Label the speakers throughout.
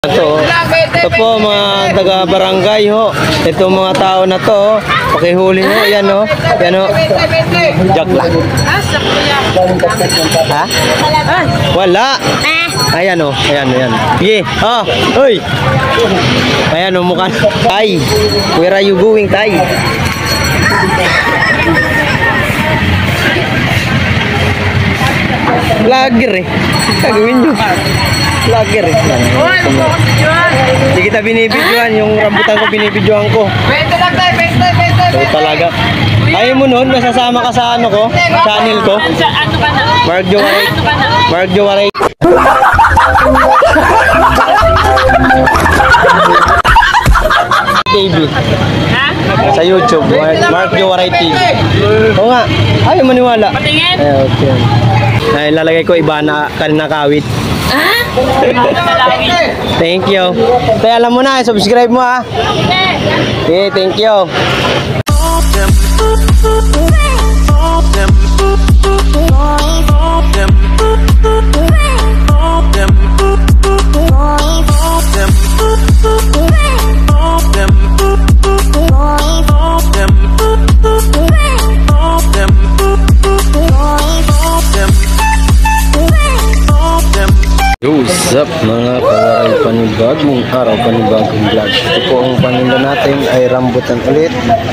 Speaker 1: Ito po mga taga-barangay ho. Ito mga tao na to, pakihuli ho. Yan ho. Yan ho. Jack lang. Ha? Wala. Ayan ho. Ayan, ayan. Sige. Oh, hoy. Ayan ho, mukha. Tay. Where are you going, Tay? Vlogger eh. Gagawin nyo. Vlogger eh. Hindi kita binibidyoan. Yung rambutan ko binibidyoan ko. Ito talaga. Ayaw mo nun, masasama ka sa ano ko, channel ko. Mark Jowaray. Mark Jowaray. TV. Sa YouTube, Mark Jowaray TV. Oo nga, ayaw maniwala. Okay. Ay, lalagay ko iba na kanina kawit. Thank you. Kaya alam mo na, subscribe mo ha. Okay, thank you. What's up mga kawaray, panibagong araw, panibagong vlog. Ito po ang paninda natin ay rambutan ulit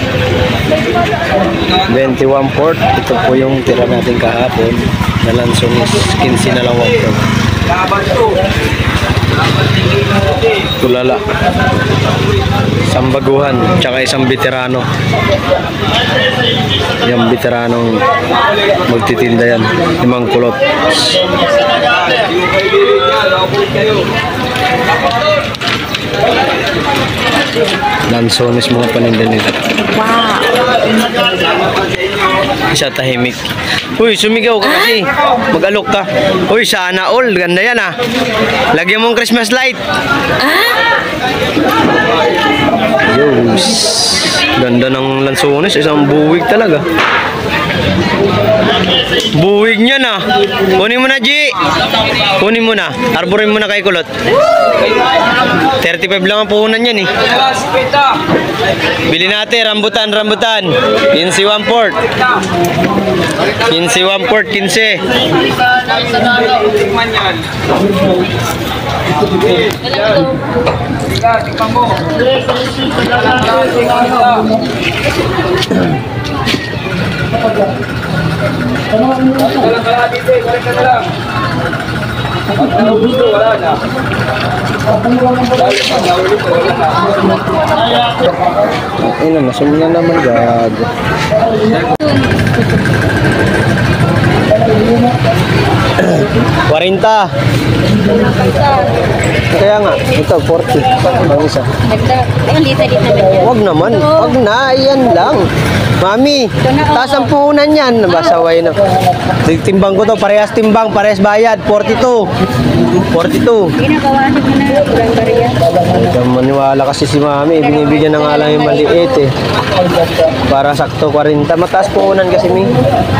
Speaker 1: 21 port. Ito po yung tira natin kahapon na lansones, 15 na lang 1 port. Tulala, isang baguhan tsaka isang veterano. Yung veteranong magtitinda yan, 5 kulot. Lansones mga paninda nila. Wow. Isa tahimik. Uy, sumigaw ka kasi. Mag-alok ka. Uy, sana all. Ganda yan ah. Lagyan mong Christmas light. Yos. Ganda ng lansones. Isang buwig talaga. Buwig niya na. Kunin mo na, G. Kunin mo na. Arborin mo na kay kulot. 35 lang ang puhunan yan eh. Bili natin, rambutan, rambutan. 15 1 port. 15 1 port, 15. Tikman mo. Ina, masumi na naman gag. Warinta. Kaya nga, ito 40. Ang isa. Wag naman, wag na, yan lang. Mami, taas ang puhunan yan. Basaway na. Timbang ko to, parehas timbang, parehas bayad. 42. 42.
Speaker 2: Pinakawasan mo na, kurang bariya.
Speaker 1: Maniwala kasi si Mami, binibigyan na nga lang yung maliit eh. Para sakto 40. Mataas puhunan kasi mi.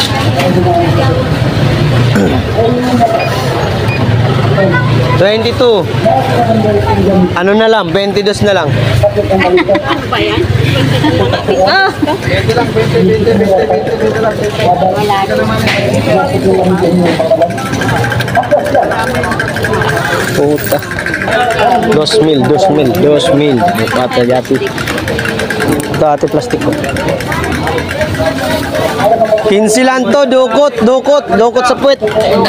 Speaker 1: 22. Ano na lang, 22 na lang.
Speaker 2: Ano ba yan? Oh.
Speaker 1: 20 lang, 20 lang. Puta. 2,000. Pata yati. Ito ate plastik ko. 15 lang to, dukot sa puwet.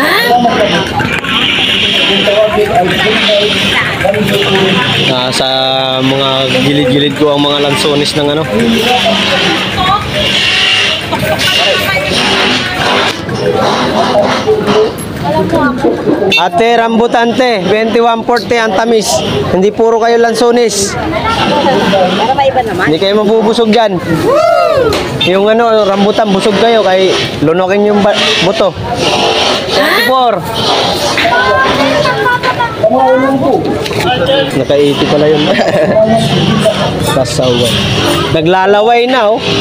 Speaker 1: Sa mga gilid-gilid ko ang mga lansones ng ano. Ate, rambutante, 2140 ang tamis. Hindi puro kayo lansones.
Speaker 2: Para maiba naman.
Speaker 1: Hindi kayo mabubusog dyan. Yung ano, rambutan, busog kayo kay lunokin yung buto. 24. Naka-80 pala yun. Kasaway. Naglalaway na oh.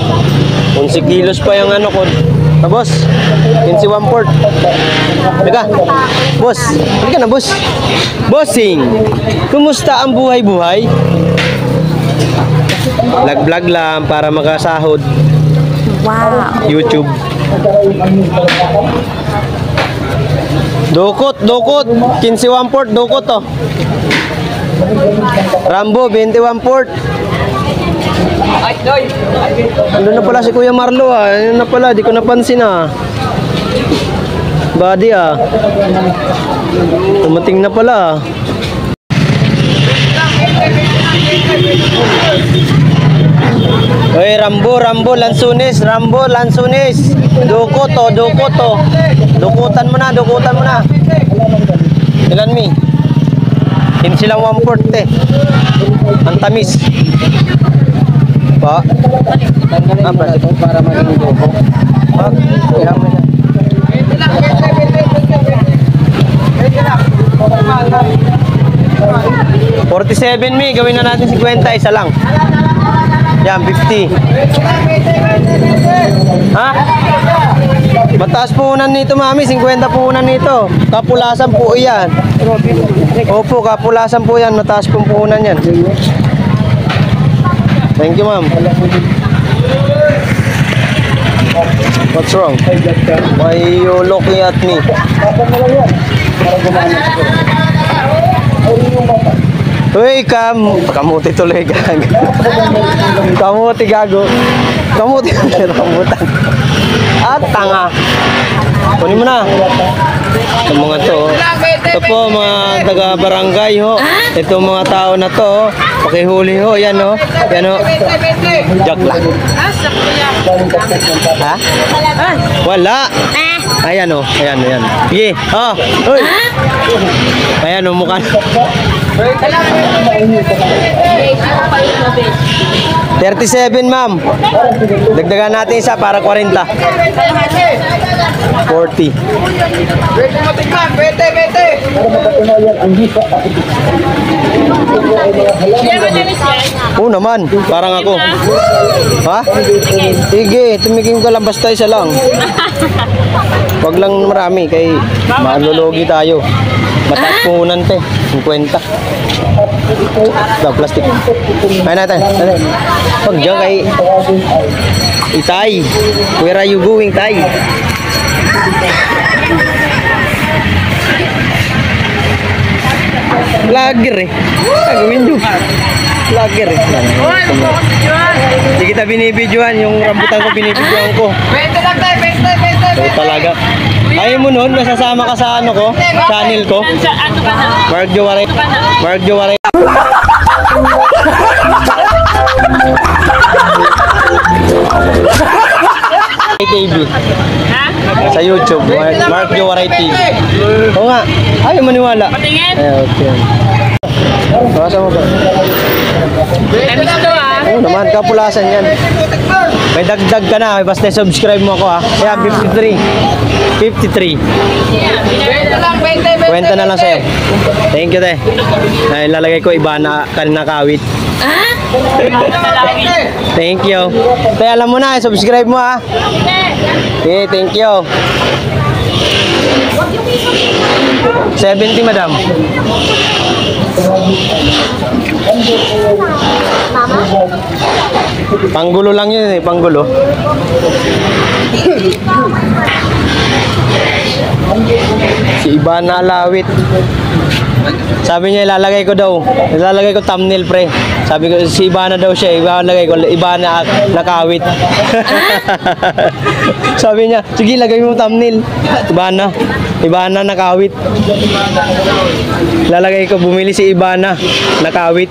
Speaker 1: 11 kilos pa yung ano ko. Ah, boss. 15 1/4. Teka. Boss. Halika na, boss. Bossing. Kumusta ang buhay-buhay? Vlog-vlog lang para makasahod.
Speaker 2: Wow.
Speaker 1: YouTube. Dukot. 15 1/4. Dukot to. Rambo, 20 1/4. Ano na pala si Kuya Marlo ah. Ano na pala, di ko napansin ah. Body ah. Tumating na pala ah. Oy, Rambo, Lansunis. Dukot to. Dukutan mo na. Ilan mi? 15 lang 1/4 eh. Ang tamis. Pa. Para maging duko. Pag, ilang mo na. 47 mi, gawin na natin 50, isa lang. Yan, 50. Ha? Mataas puhunan nito, mami. 50 puhunan nito. Kapulasan po yan. Opo, kapulasan po yan. Mataas pong puhunan yan. Thank you, ma'am. What's wrong? Why you looking at me? Uy, kamuti tuloy gago. Kamuti gago. Kamuti rambutan. At tanga. Kunin mo na. Itong mga to. Ito po mga taga-barangay ho. Ito mga tao na to. Pakihuli ho. Yan ho. Yan ho. Joke lang. Ha? Wala. Ayan o. Ayan. Sige. Oh. Uy. Ayan o. Mukha. 37 ma'am. Dagdagan natin isa para 40. 40. Oo naman, parang ako. Ha? Sige, tumigil ka lang basta isa lang. Wag lang marami kay malulugi tayo. Mataas puhunan te, 50. Ito, plastic. Ayun natin. Wag dyan kay Itay. Where are you going, Tay? Vlogger eh. Gawin nyo. Vlogger eh. Hindi kita binibidyoan. Yung rambutan ko binibidyoan ko. So talaga. Ayaw mo nun, nasasama ka sa ano ko, channel ko. Mark Jowaray. TV. Sa YouTube, Mark Jowaray TV. Oo nga, ayaw maniwala. Okay. Basa mo ba? Oo naman, kapulasan yan. May dagdag ka na, basta subscribe mo ako ha. Kaya 53. Kwenta na lang sa'yo. Thank you, te. Ay, lalagay ko iba na kawit. Thank you. Te, alam mo na, subscribe mo ha. Okay, thank you. 70, madam. Panggulo lang yun eh, panggulo. Si Ivana Alawit. Sabi niya ilalagay ko thumbnail pre. Sabi ko si Ivana daw siya, ilalagay ko Ivana nakawit. Sabi niya, sige lagay mo thumbnail. Ivana nakawit. Lalagay ko bumili si Ivana nakawit.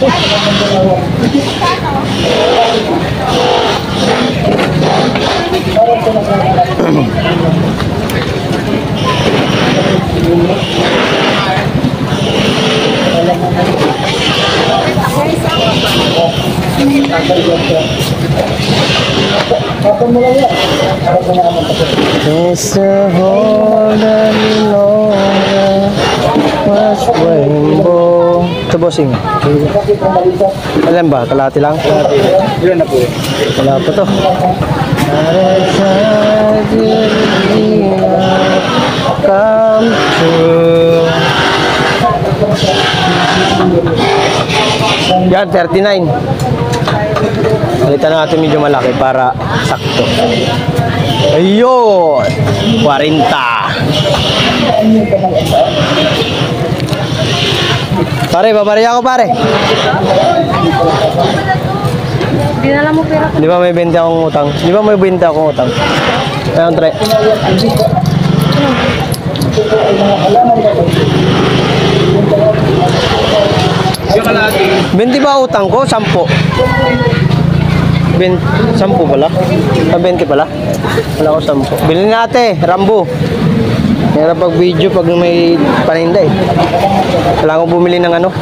Speaker 1: It's a whole lot longer was rainbow. Ito bossing. Alam ba? Kalahati lang?
Speaker 3: Kalahati. Ilan na po eh?
Speaker 1: Wala pa to. Come true. Yan, 39. Palitan natin medyo malaki para sakto. Ayun! 40. Pare, babariya ako pare.
Speaker 2: Dinala mo pera.
Speaker 1: Di ba may 20 akong utang? Di ba may 20 akong utang? Ayun, tre. 20 ba utang ko? 10. 10 pala? 20 pala? Wala ko 10. Bilhin na ate, Rambo. Kaya pag video pag may paninda eh. Kailangan ko bumili ng ano?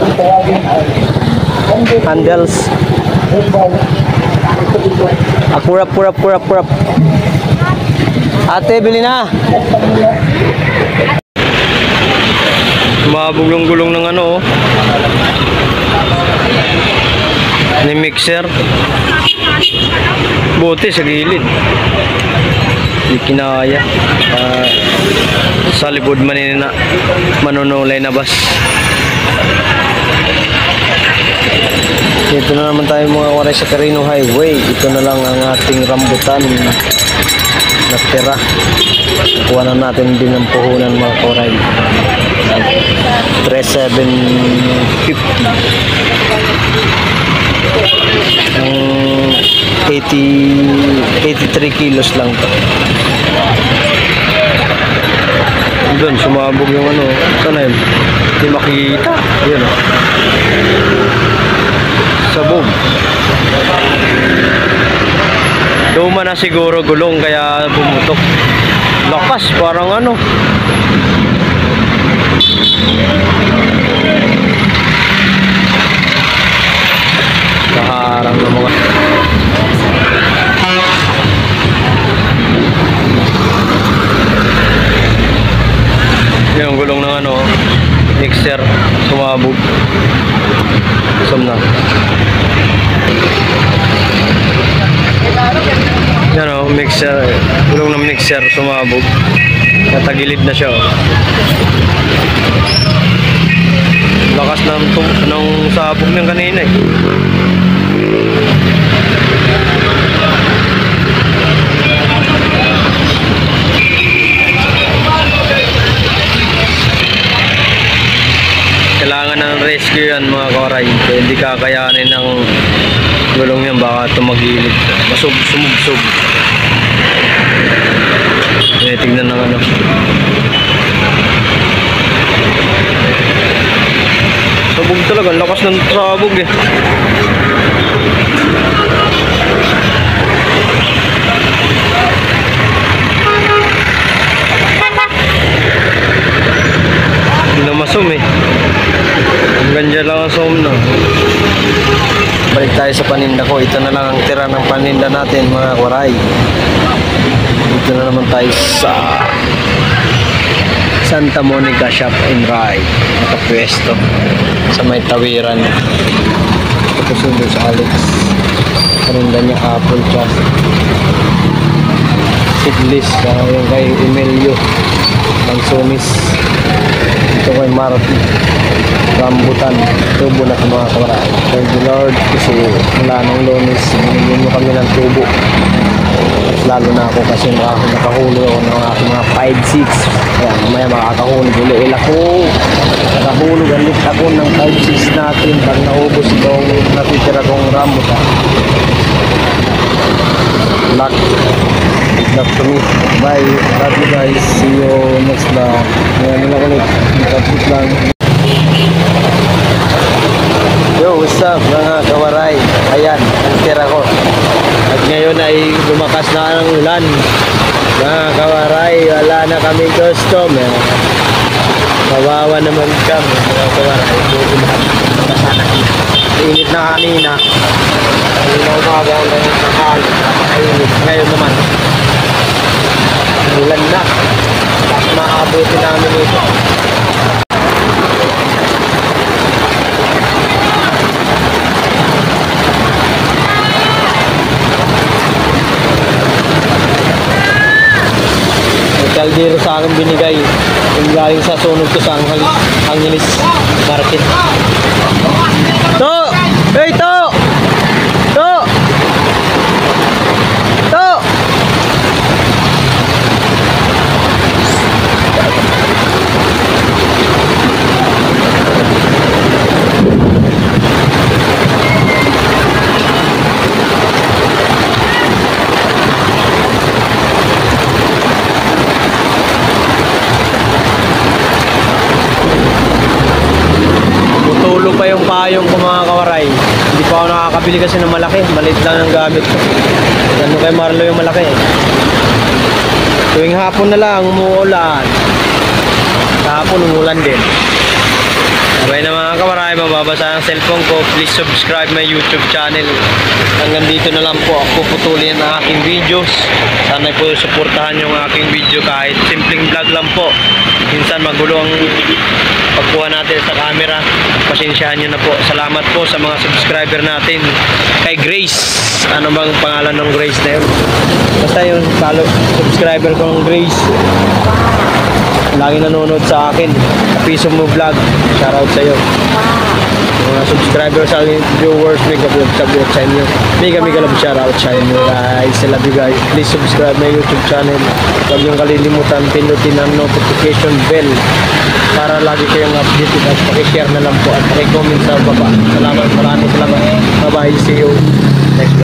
Speaker 1: Handles. Kurap. Ate, bili na. Mabugulong-gulong ng ano oh. Ni mixer. Buti sa gilid. Di kinaya. Sa libod manina manunulay na bas. Ito na naman tayo mga waray sa Carino Highway. Ito na lang ang ating rambutan na tira. Kuha na natin din ang puhunan mga koray. 3,750. Ang 83 kilos lang to. Doon sumabog yung ano. Sana yun? Hindi makikita. Yun o. Sabog. Duma na siguro gulong kaya bumutok. Lakas parang ano. Kaharang ng mga yung gulong ng ano mixer sumabog. Sum na. Yan o, mixer, gulong ng mixer sumabog. Natagilid na siya o. Lakas ng sabog ng kanina eh. Kailangan ng rescue yan mga koray. Kaya hindi kakayanin ng gulong yan, baka tumagilid. Sumugsog. Tingnan ng ano. Sabog talaga, lakas ng sabog eh. Hindi na masum eh. Hanggang dyan lang ang sum na. Balik tayo sa paninda ko. Ito na lang ang tira ng paninda natin mga koray. Dito na naman tayo sa Santa Monica Shop and Ride. Nakapwesto sa may tawiran. Ito sundo sa Alex. Paninda niya apple chas. Seedless. Yung kay Emilio Mansonis. Ito kay Marty rambutan. Tubo na sa mga kawaray. Thank you Lord kasi wala nang Lunes. Binigyan mo kami ng tubo. At lalo na ako kasi nakahuli ako ng aking mga 5-6. Kaya mamaya makakahulog ulit ako. Nakahulog ulit ako ng 5-6 natin pag naubos itong natitira kong rambutan. Luck. Good luck to me. Bye. Love you guys. See you next vlog. Ngayon lang ulit. Ikapit lang. Yo, what's up mga kawaray? Ayan, ang tira ko. At ngayon ay lumakas na ang ulan. Mga kawaray, wala na kami customer. Kawawa naman kami mga kawaray. Sana init na kanina. Kanina umaga hanggang nakahal. Init. Ngayon naman. Ulan na. Tapos maabuti namin ito. kaldero sa akin binigay. Yung galing sa sunog to sa Angeles Market. To! Hey, to! To! To! Tulo pa yung payong ko mga kawaray. Hindi pa ako nakakabili kasi ng malaki. Maliit lang ang gamit ko. Ano kay Marlo yung malaki eh. Tuwing hapon na lang umuulan. Hapon umulan din. Sabay na mga kawaray, mababasa ang cellphone ko. Please subscribe my YouTube channel. Hanggang dito na lang po ako putulin ang aking videos. Sana po suportahan yung aking video kahit simpleng vlog lang po. Minsan magulo ang pagkuha natin sa camera. Pasensyahan nyo na po. Salamat po sa mga subscriber natin. Kay Grace. Ano bang pangalan ng Grace na yun? Basta yun, subscriber ko ng Grace. Lagi nanonood sa akin. Piso mo vlog. Shoutout sa iyo. Mga subscribers sa akin, viewers, mega vlog sa inyo. Mega love shoutout sa inyo guys. I love you guys. Please subscribe my YouTube channel. Huwag niyong kalilimutan pindutin ang notification bell para lagi kayong updated at pakishare na lang po at pakicomment sa baba. Salamat, maraming salamat. Bye bye, see you next vlog.